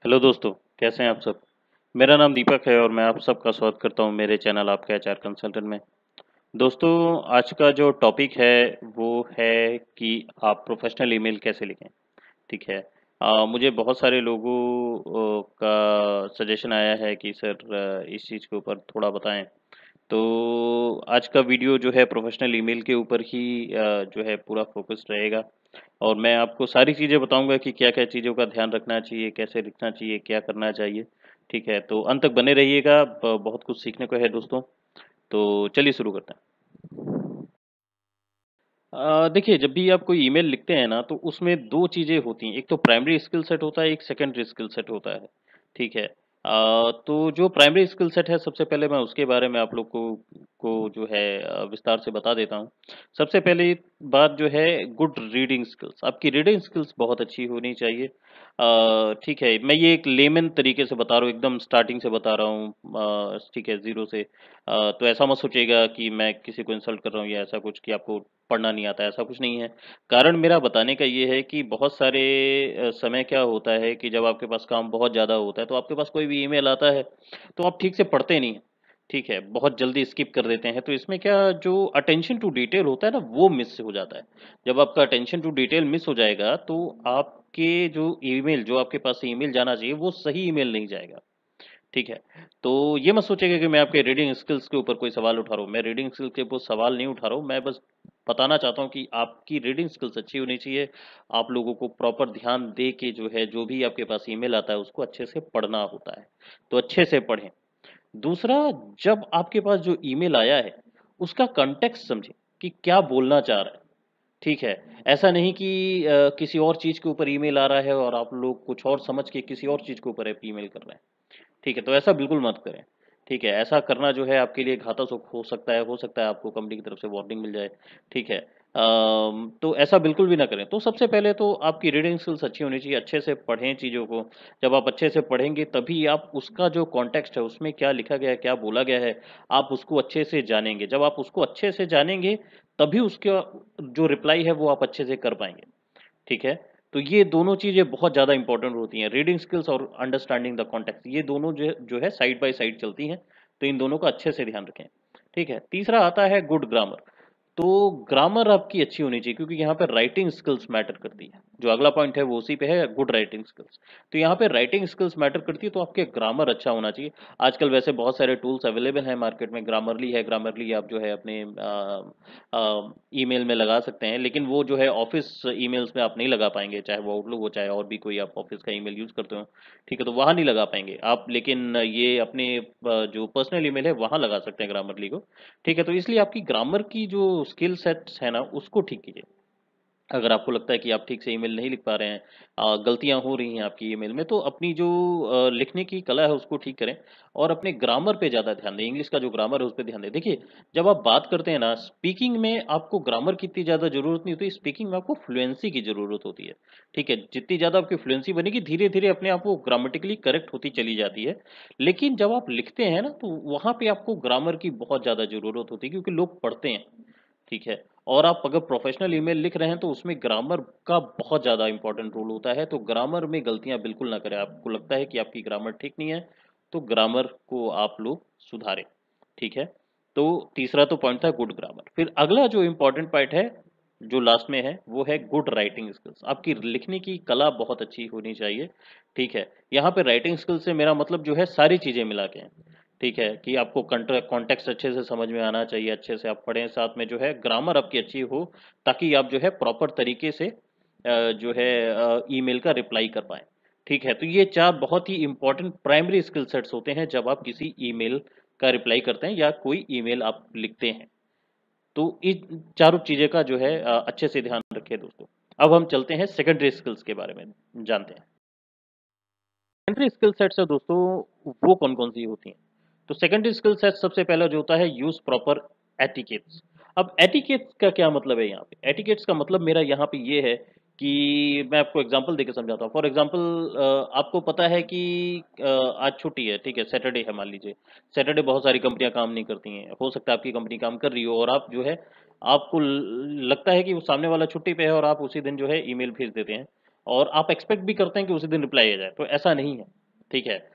Hello दोस्तों, कैसे हैं आप सब। मेरा नाम दीपक है और मैं आप सबका स्वागत करता हूं मेरे चैनल आपके एचआर कंसल्टेंट में। दोस्तों, आज का जो टॉपिक है वो है कि आप प्रोफेशनल ईमेल कैसे लिखें। ठीक है। मुझे बहुत सारे लोगों का सजेशन आया है कि सर इस चीज़ के ऊपर थोड़ा बताएं। तो आज का वीडियो जो है प्रोफेशनल ईमेल के ऊपर ही जो है पूरा फोकस रहेगा। और मैं आपको सारी चीज़ें बताऊंगा कि क्या-क्या चीज़ों का ध्यान रखना चाहिए, कैसे लिखना चाहिए, क्या करना चाहिए। ठीक है, तो अंत तक बने रहिएगा, बहुत कुछ सीखने को है दोस्तों। तो चलिए शुरू करते हैं। देखिए, जब भी आप कोई ईमेल लिखते हैं ना तो उसमें 2 चीज़ें होती हैं, एक तो प्राइमरी स्किल सेट होता है, एक सेकेंडरी स्किल सेट होता है। ठीक है। तो जो प्राइमरी स्किल सेट है सबसे पहले मैं उसके बारे में आप लोग को जो है विस्तार से बता देता हूँ। सबसे पहली बात जो है गुड रीडिंग स्किल्स, आपकी रीडिंग स्किल्स बहुत अच्छी होनी चाहिए। ठीक है, मैं ये एक लेमन तरीके से बता रहा हूँ, एकदम स्टार्टिंग से बता रहा हूँ, ठीक है, ज़ीरो से। तो ऐसा मत सोचिएगा कि मैं किसी को इंसल्ट कर रहा हूँ या ऐसा कुछ कि आपको पढ़ना नहीं आता है, ऐसा कुछ नहीं है। कारण मेरा बताने का ये है कि बहुत सारे समय क्या होता है कि जब आपके पास काम बहुत ज़्यादा होता है, तो आपके पास कोई भी ईमेल आता है, तो आप ठीक से पढ़ते नहीं हैं। ठीक है, बहुत जल्दी स्किप कर देते हैं, तो इसमें क्या जो अटेंशन टू डिटेल होता है ना, वो मिस हो जाता है। जब आपका अटेंशन टू डिटेल मिस हो जाएगा, तो आपके जो आपके पास से ईमेल जाना चाहिए, वो सही ईमेल नहीं जाएगा। ठीक है। तो ये मत सोचिएगा कि मैं आपके रीडिंग स्किल्स के ऊपर कोई सवाल उठा रहा हूँ। मैं रीडिंग स्किल के ऊपर सवाल नहीं उठा रहा हूँ। मैं बस बताना चाहता हूँ कि आपकी रीडिंग स्किल्स अच्छी होनी चाहिए। आप लोगों को प्रॉपर ध्यान दे के जो है, जो भी आपके पास ईमेल आता है, उसको अच्छे से पढ़ना होता है। तो अच्छे से पढ़ें। दूसरा, जब आपके पास जो ईमेल आया है, उसका कॉन्टेक्स्ट समझें कि क्या बोलना चाह रहा है। ठीक है। ऐसा नहीं कि किसी और चीज़ के ऊपर ईमेल आ रहा है और आप लोग कुछ और समझ के किसी और चीज़ के ऊपर आप ईमेल कर रहे हैं। ठीक है, तो ऐसा बिल्कुल मत करें। ठीक है, ऐसा करना जो है आपके लिए घातक हो सकता है आपको कंपनी की तरफ से वार्निंग मिल जाए। ठीक है। तो ऐसा बिल्कुल भी ना करें। तो सबसे पहले तो आपकी रीडिंग स्किल्स अच्छी होनी चाहिए, अच्छे से पढ़ें चीज़ों को। जब आप अच्छे से पढ़ेंगे तभी आप उसका जो कॉन्टेक्स्ट है, उसमें क्या लिखा गया है, क्या बोला गया है, आप उसको अच्छे से जानेंगे। जब आप उसको अच्छे से जानेंगे, तभी उसका जो रिप्लाई है वो आप अच्छे से कर पाएँगे। ठीक है? तो ये दोनों चीज़ें बहुत ज़्यादा इम्पोर्टेंट होती हैं, रीडिंग स्किल्स और अंडरस्टैंडिंग द कॉन्टेक्स्ट, ये दोनों जो है साइड बाय साइड चलती हैं, तो इन दोनों का अच्छे से ध्यान रखें। ठीक है? तीसरा आता है गुड ग्रामर। तो ग्रामर आपकी अच्छी होनी चाहिए क्योंकि यहाँ पे राइटिंग स्किल्स मैटर करती है। जो अगला पॉइंट है वो उसी पे है, गुड राइटिंग स्किल्स। तो यहाँ पे राइटिंग स्किल्स मैटर करती है, तो आपके ग्रामर अच्छा होना चाहिए। आजकल वैसे बहुत सारे टूल्स अवेलेबल हैं मार्केट में, ग्रामरली है, ग्रामरली आप जो है अपने ईमेल में लगा सकते हैं, लेकिन वो जो है ऑफिस ईमेल्स में आप नहीं लगा पाएंगे, चाहे वो आउटलुक हो चाहे और भी कोई आप ऑफिस का ईमेल यूज़ करते हो। ठीक है, तो वहाँ नहीं लगा पाएंगे आप, लेकिन ये अपने जो पर्सनल ईमेल है वहाँ लगा सकते हैं ग्रामरली को। ठीक है, तो इसलिए आपकी ग्रामर की जो स्किल सेट्स है ना, उसको ठीक कीजिए। अगर आपको लगता है कि आप ठीक से ईमेल नहीं लिख पा रहे हैं, गलतियाँ हो रही हैं आपकी ईमेल में, तो अपनी जो लिखने की कला है उसको ठीक करें और अपने ग्रामर पे ज़्यादा ध्यान दें। इंग्लिश का जो ग्रामर है उस पे ध्यान दें। देखिए, जब आप बात करते हैं ना, स्पीकिंग में आपको ग्रामर की इतनी ज़्यादा ज़रूरत नहीं होती, स्पीकिंग में आपको फ्लुएंसी की ज़रूरत होती है। ठीक है, जितनी ज़्यादा आपकी फ्लुएंसी बनेगी, धीरे-धीरे अपने आप वो ग्रामेटिकली करेक्ट होती चली जाती है। लेकिन जब आप लिखते हैं ना, तो वहाँ पे आपको ग्रामर की बहुत ज़्यादा ज़रूरत होती है क्योंकि लोग पढ़ते हैं। ठीक है। और आप अगर प्रोफेशनल ईमेल लिख रहे हैं तो उसमें ग्रामर का बहुत ज़्यादा इंपॉर्टेंट रोल होता है, तो ग्रामर में गलतियाँ बिल्कुल ना करें। आपको लगता है कि आपकी ग्रामर ठीक नहीं है, तो ग्रामर को आप लोग सुधारें। ठीक है। तो तीसरा तो पॉइंट था गुड ग्रामर। फिर अगला जो इम्पोर्टेंट पॉइंट है, जो लास्ट में है, वो है गुड राइटिंग स्किल्स। आपकी लिखने की कला बहुत अच्छी होनी चाहिए। ठीक है। यहाँ पे राइटिंग स्किल्स से मेरा मतलब जो है सारी चीज़ें मिला के है। ठीक है, कि आपको कॉन्टेक्स्ट अच्छे से समझ में आना चाहिए, अच्छे से आप पढ़ें, साथ में जो है ग्रामर आपकी अच्छी हो, ताकि आप जो है प्रॉपर तरीके से जो है ईमेल का रिप्लाई कर पाएँ। ठीक है, तो ये 4 बहुत ही इम्पोर्टेंट प्राइमरी स्किल सेट्स होते हैं जब आप किसी ईमेल का रिप्लाई करते हैं या कोई ईमेल आप लिखते हैं। तो इन चारों चीज़ें का जो है अच्छे से ध्यान रखें दोस्तों। अब हम चलते हैं सेकेंडरी स्किल्स के बारे में जानते हैं। सेकेंडरी स्किल सेट्स है दोस्तों, वो कौन-कौन सी होती हैं? तो सेकेंडरी स्किल सेट सबसे पहला जो होता है, यूज़ प्रॉपर एटिकेट्स। अब एटिकेट्स का क्या मतलब है यहाँ पे? एटिकेट्स का मतलब मेरा यहाँ पे ये है कि मैं आपको एग्ज़ाम्पल देके समझाता हूँ। फॉर एग्ज़ाम्पल आपको पता है कि आज छुट्टी है, ठीक है, सैटरडे है मान लीजिए। सैटरडे बहुत सारी कंपनियाँ काम नहीं करती हैं। हो सकता है आपकी कंपनी काम कर रही हो और आप जो है, आपको ल लगता है कि वो सामने वाला छुट्टी पे है और आप उसी दिन जो है ईमेल भेज देते हैं। और आप एक्सपेक्ट भी करते हैं कि उसी दिन रिप्लाई आ जाए, तो ऐसा नहीं है, ठीक है।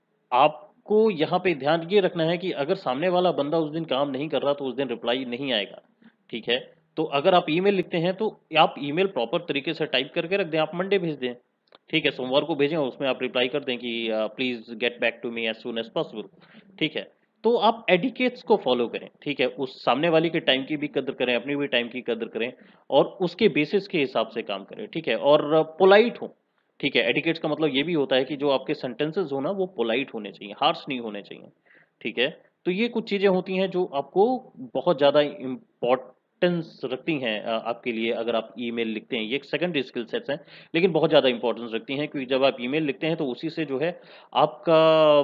आपको यहाँ पे ध्यान ये रखना है कि अगर सामने वाला बंदा उस दिन काम नहीं कर रहा तो उस दिन रिप्लाई नहीं आएगा, ठीक है। तो अगर आप ईमेल लिखते हैं तो आप ईमेल प्रॉपर तरीके से टाइप करके रख दें, आप मंडे भेज दें, ठीक है, सोमवार को भेजें, उसमें आप रिप्लाई कर दें कि please get back to me as soon as possible, ठीक है। तो आप एडिकेट्स को फॉलो करें, ठीक है, उस सामने वाले के टाइम की भी कदर करें, अपनी भी टाइम की कदर करें, और उसके बेसिस के हिसाब से काम करें, ठीक है, और पोलाइट हो, ठीक है। एटिकेट्स का मतलब ये भी होता है कि जो आपके सेंटेंसेस हो ना वो पोलाइट होने चाहिए, हार्श नहीं होने चाहिए, ठीक है। तो ये कुछ चीज़ें होती हैं जो आपको बहुत ज़्यादा इम्पोर्टेंस रखती हैं आपके लिए, अगर आप ईमेल लिखते हैं। ये एक सेकेंडरी स्किल सेट्स हैं, लेकिन बहुत ज़्यादा इंपॉर्टेंस रखती हैं, क्योंकि जब आप ईमेल लिखते हैं तो उसी से जो है आपका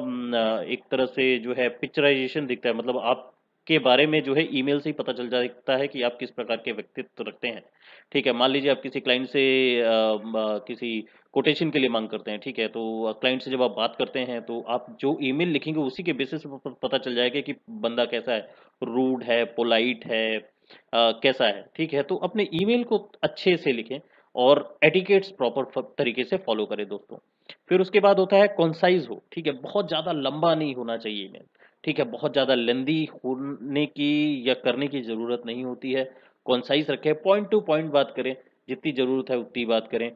एक तरह से जो है पिक्चराइजेशन दिखता है, मतलब आपके बारे में जो है ईमेल से ही पता चल जाता है कि आप किस प्रकार के व्यक्तित्व रखते हैं, ठीक है। मान लीजिए आप किसी क्लाइंट से किसी कोटेशन के लिए मांग करते हैं, ठीक है, तो क्लाइंट से जब आप बात करते हैं तो आप जो ईमेल लिखेंगे उसी के बेसिस पे पता चल जाएगा कि बंदा कैसा है, रूड है, पोलाइट है, कैसा है, ठीक है। तो अपने ईमेल को अच्छे से लिखें और एटिकेट्स प्रॉपर तरीके से फॉलो करें दोस्तों। फिर उसके बाद होता है कॉन्साइज हो, ठीक है, बहुत ज़्यादा लंबा नहीं होना चाहिए ईमेल, ठीक है, बहुत ज़्यादा लेंदी होने की या करने की ज़रूरत नहीं होती है। कॉन्साइज रखें, पॉइंट टू पॉइंट बात करें, जितनी ज़रूरत है उतनी बात करें,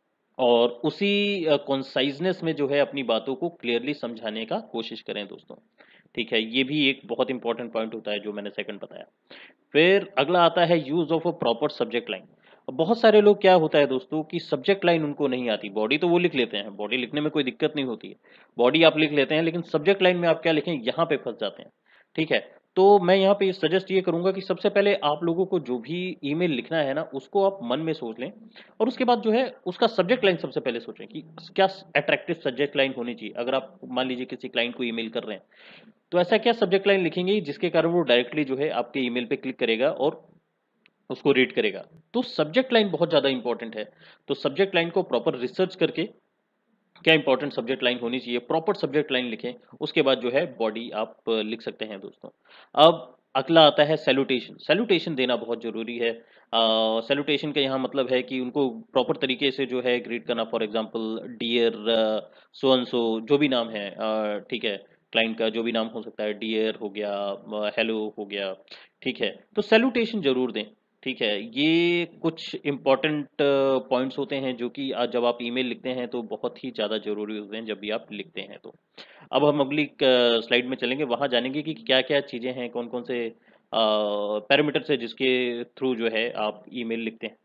और उसी कॉन्साइजनेस में जो है अपनी बातों को क्लियरली समझाने का कोशिश करें दोस्तों, ठीक है। ये भी एक बहुत इंपॉर्टेंट पॉइंट होता है जो मैंने सेकंड बताया। फिर अगला आता है use of a proper subject line. बहुत सारे लोग, क्या होता है दोस्तों कि सब्जेक्ट लाइन उनको नहीं आती, बॉडी तो वो लिख लेते हैं, बॉडी लिखने में कोई दिक्कत नहीं होती है, बॉडी आप लिख लेते हैं, लेकिन सब्जेक्ट लाइन में आप क्या लिखें यहाँ पे फंस जाते हैं, ठीक है। तो मैं यहाँ पे सजेस्ट ये करूंगा कि सबसे पहले आप लोगों को जो भी ईमेल लिखना है ना उसको आप मन में सोच लें, और उसके बाद जो है उसका सब्जेक्ट लाइन सबसे पहले सोचें कि क्या अट्रैक्टिव सब्जेक्ट लाइन होनी चाहिए। अगर आप मान लीजिए किसी क्लाइंट को ईमेल कर रहे हैं, तो ऐसा क्या सब्जेक्ट लाइन लिखेंगे जिसके कारण वो डायरेक्टली जो है आपके ईमेल पे क्लिक करेगा और उसको रीड करेगा। तो सब्जेक्ट लाइन बहुत ज़्यादा इंपॉर्टेंट है। तो सब्जेक्ट लाइन को प्रॉपर रिसर्च करके क्या इंपॉर्टेंट सब्जेक्ट लाइन होनी चाहिए, प्रॉपर सब्जेक्ट लाइन लिखें, उसके बाद जो है बॉडी आप लिख सकते हैं दोस्तों। अब अगला आता है सैल्यूटेशन। सैल्यूटेशन देना बहुत ज़रूरी है। सैल्यूटेशन का यहाँ मतलब है कि उनको प्रॉपर तरीके से जो है ग्रीट करना, for example dear so and so, जो भी नाम है, ठीक है, क्लाइंट का जो भी नाम हो सकता है, डियर हो गया, हेलो हो गया, ठीक है। तो सैल्यूटेशन ज़रूर दें, ठीक है। ये कुछ इम्पोर्टेंट पॉइंट्स होते हैं जो कि जब आप ईमेल लिखते हैं तो बहुत ही ज़्यादा ज़रूरी होते हैं जब भी आप लिखते हैं तो। अब हम अगली स्लाइड में चलेंगे, वहाँ जानेंगे कि क्या-क्या चीज़ें हैं, कौन-कौन से पैरामीटर्स है जिसके थ्रू जो है आप ईमेल लिखते हैं।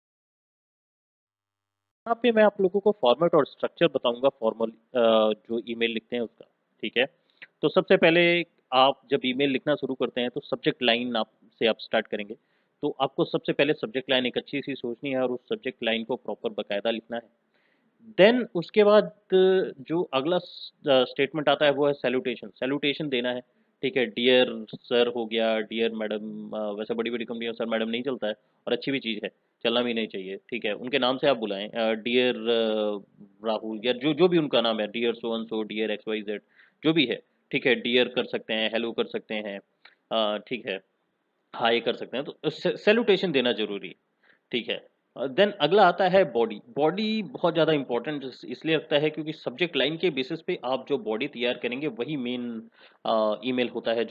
यहाँ पे मैं आप लोगों को फॉर्मेट और स्ट्रक्चर बताऊंगा फॉर्मल जो ईमेल लिखते हैं उसका, ठीक है। तो सबसे पहले आप जब ईमेल लिखना शुरू करते हैं तो सब्जेक्ट लाइन आप से आप स्टार्ट करेंगे। तो आपको सबसे पहले सब्जेक्ट लाइन एक अच्छी सी सोचनी है और उस सब्जेक्ट लाइन को प्रॉपर बकायदा लिखना है। देन उसके बाद जो अगला स्टेटमेंट आता है वो है सैल्यूटेशन। सैल्यूटेशन देना है, ठीक है, डियर सर हो गया, डियर मैडम, वैसे बड़ी बड़ी कंपनियों सर मैडम नहीं चलता है, और अच्छी भी चीज़ है, चलना भी नहीं चाहिए, ठीक है। उनके नाम से आप बुलाएं, डियर राहुल, या जो जो भी उनका नाम है, dear so and so, dear X Y Z, जो भी है, ठीक है। डियर कर सकते हैं, हेलो कर सकते हैं, ठीक है, हाय कर सकते हैं। तो सैल्यूटेशन देना जरूरी है, ठीक है। देन अगला आता है बॉडी। बॉडी बहुत ज़्यादा इंपॉर्टेंट इसलिए लगता है क्योंकि सब्जेक्ट लाइन के बेसिस पे आप जो बॉडी तैयार करेंगे वही मेन ईमेल होता है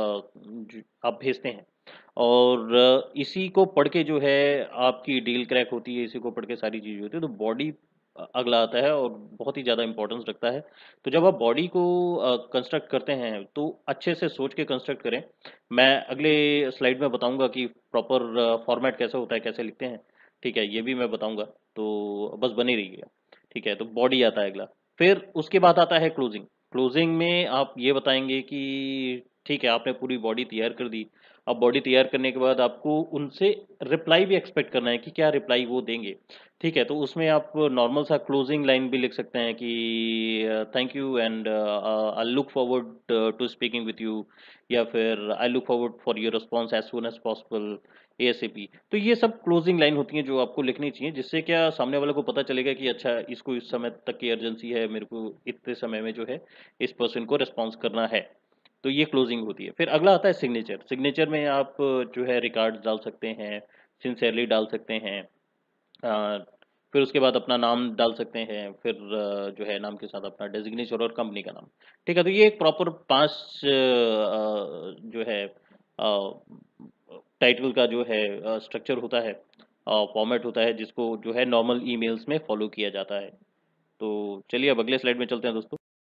जो आप भेजते हैं। और इसी को पढ़ के जो है आपकी डील क्रैक होती है, इसी को पढ़ के सारी चीज़ें होती है। तो बॉडी अगला आता है और बहुत ही ज़्यादा इंपॉर्टेंस रखता है। तो जब आप बॉडी को कंस्ट्रक्ट करते हैं तो अच्छे से सोच के कंस्ट्रक्ट करें। मैं अगले स्लाइड में बताऊंगा कि प्रॉपर फॉर्मेट कैसे होता है, कैसे लिखते हैं, ठीक है, ये भी मैं बताऊंगा। तो बस बने रहिएगा, ठीक है। तो बॉडी आता है अगला। फिर उसके बाद आता है क्लोजिंग। क्लोजिंग में आप ये बताएंगे कि ठीक है, आपने पूरी बॉडी तैयार कर दी। अब बॉडी तैयार करने के बाद आपको उनसे रिप्लाई भी एक्सपेक्ट करना है कि क्या रिप्लाई वो देंगे, ठीक है। तो उसमें आप नॉर्मल सा क्लोजिंग लाइन भी लिख सकते हैं कि thank you and I look forward to speaking with you, या फिर I look forward for your response as soon as possible, ASAP. तो ये सब क्लोजिंग लाइन होती हैं जो आपको लिखनी चाहिए, जिससे क्या सामने वाले को पता चलेगा कि अच्छा इसको इस समय तक की अर्जेंसी है, मेरे को इतने समय में जो है इस पर्सन को रिस्पॉन्स करना है। तो ये क्लोजिंग होती है। फिर अगला आता है सिग्नेचर। सिग्नेचर में आप जो है रिकॉर्ड्स डाल सकते हैं, सिंसेरली डाल सकते हैं, फिर उसके बाद अपना नाम डाल सकते हैं, फिर जो है नाम के साथ अपना डेज़िग्नेशन और कंपनी का नाम। ठीक है, तो ये एक प्रॉपर 5 जो है टाइटल का जो है स्ट्रक्चर होता है, फॉर्मेट होता है जिसको जो है नॉर्मल ईमेल्स में फॉलो किया जाता है। तो चलिए अब अगले स्लाइड में चलते हैं दोस्तों।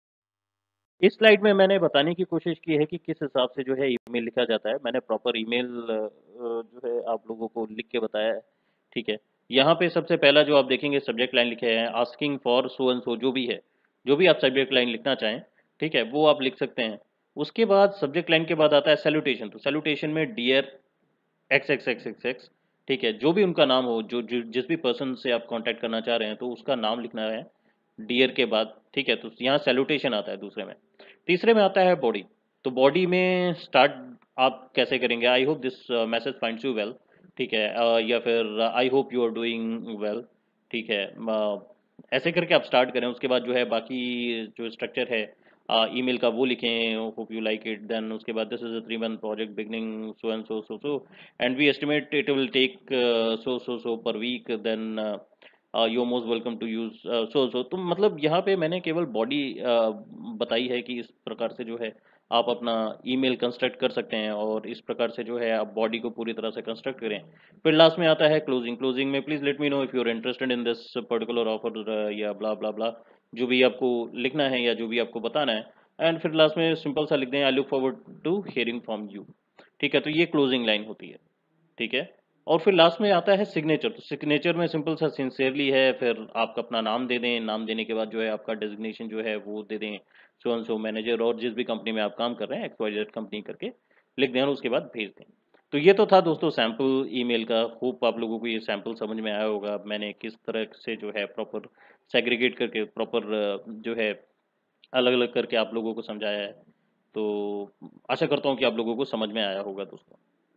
इस स्लाइड में मैंने बताने की कोशिश की है कि किस हिसाब से जो है ईमेल लिखा जाता है। मैंने प्रॉपर ईमेल जो है आप लोगों को लिख के बताया है, ठीक है। यहाँ पे सबसे पहला जो आप देखेंगे सब्जेक्ट लाइन लिखे हैं, asking for so and so, जो भी है, जो भी आप सब्जेक्ट लाइन लिखना चाहें, ठीक है, वो आप लिख सकते हैं। उसके बाद सब्जेक्ट लाइन के बाद आता है सैल्यूटेशन। तो सैल्यूटेशन में dear X X X X X, ठीक है, जो भी उनका नाम हो, जिस भी पर्सन से आप कांटेक्ट करना चाह रहे हैं, तो उसका नाम लिखना है डियर के बाद, ठीक है। तो यहाँ सैल्यूटेशन आता है दूसरे में। तीसरे में आता है बॉडी। तो बॉडी में स्टार्ट आप कैसे करेंगे, I hope this message finds you well, ठीक है, या फिर I hope you are doing well, ठीक है। ऐसे करके आप स्टार्ट करें। उसके बाद जो है बाकी जो स्ट्रक्चर है ईमेल का वो लिखें, hope you like it. Then उसके बाद this is a 3 month project beginning so and so so so and we estimate it will take so so so per week. Then you most welcome to use so. तो मतलब यहाँ पे मैंने केवल body बताई है कि इस प्रकार से जो है आप अपना ईमेल कंस्ट्रक्ट कर सकते हैं, और इस प्रकार से जो है आप बॉडी को पूरी तरह से कंस्ट्रक्ट करें। फिर लास्ट में आता है क्लोजिंग। क्लोजिंग में please let me know if you are interested in this particular offer या ब्ला ब्ला ब्ला, जो भी आपको लिखना है या जो भी आपको बताना है। एंड फिर लास्ट में सिंपल सा लिख दें, I look forward to hearing from you. ठीक है, तो ये क्लोजिंग लाइन होती है, ठीक है। और फिर लास्ट में आता है सिग्नेचर। तो सिग्नेचर में सिंपल सा सिंसियरली है, फिर आप अपना नाम दे दें। नाम देने के बाद जो है आपका डेजिग्नेशन जो है वो दे दें, सो एंड सो मैनेजर, और जिस भी कंपनी में आप काम कर रहे हैं XYZ कंपनी करके लिख दें, और उसके बाद भेज दें। तो ये तो था दोस्तों सैम्पल ईमेल का। होप आप लोगों को ये सैम्पल समझ में आया होगा, मैंने किस तरह से जो है प्रॉपर सेग्रीगेट करके प्रॉपर जो है अलग अलग करके आप लोगों को समझाया है। तो आशा करता हूँ कि आप लोगों को समझ में आया होगा दोस्तों।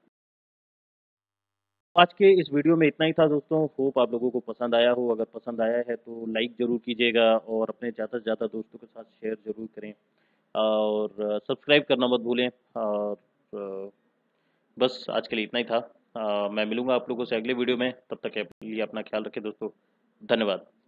आज के इस वीडियो में इतना ही था दोस्तों। होप आप लोगों को पसंद आया हो। अगर पसंद आया है तो लाइक ज़रूर कीजिएगा, और अपने ज़्यादा से ज़्यादा दोस्तों के साथ शेयर ज़रूर करें, और सब्सक्राइब करना मत भूलें। और बस आज के लिए इतना ही था। मैं मिलूंगा आप लोगों से अगले वीडियो में। तब तक के लिए अपना ख्याल रखें दोस्तों। धन्यवाद।